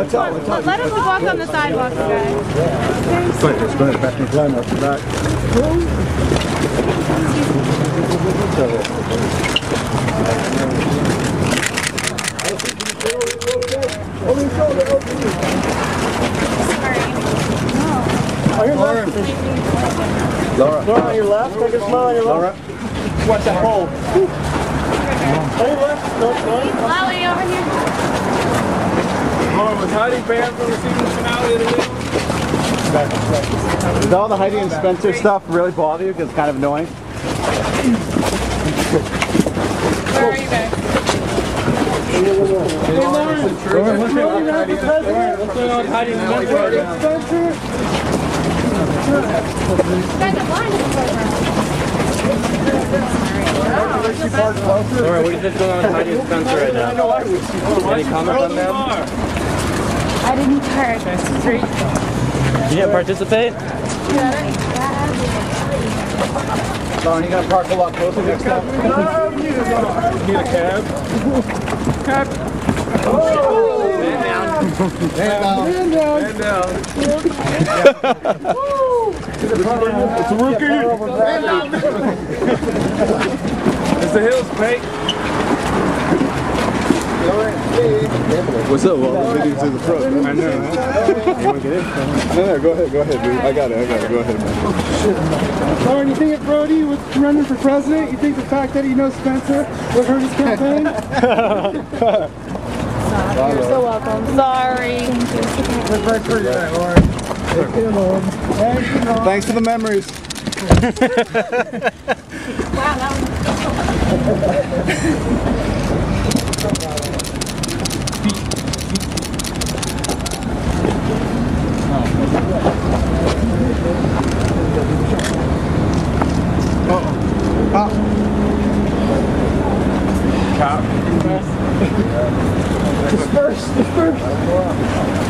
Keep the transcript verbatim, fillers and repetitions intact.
Watch out, watch out. Let him walk on the sidewalk, guys. Wait, it's going to back and climb up the back. Over your shoulder, over you. Sorry. On your left. Laura. Laura, on your left. Take a smile on your left. Laura. Watch that hole. On your left. No, no. Chloe, over here. Laura, was Heidi banned from the season finale of the week? Does all the Heidi and Spencer stuff really bother you? Because it's kind of annoying. Where are you guys? Hey, Lauren. Lauren, what's going on with Heidi and Spencer? Guys, I'm blind in the program. Laura, what do you think's going on with Heidi and Spencer right now? Any comments on them? I didn't part. You didn't participate? Lauren, you gotta park a lot closer next time. Need a cab? Cab? Oh! Man down. Man down. Man down. It's a rookie. Man down. Is the hills fake? What's up? Well, the video's in the front. I know. You want to get in? No, no, go ahead, go ahead, dude. I got it, I got it. Go ahead, man. Lauren, you think if Brody was running for president, you think the fact that he knows Spencer would hurt his campaign? You're so welcome. Sorry. Thanks for the memories. Wow, that Uh-oh. Pop. Cop. Disperse, disperse.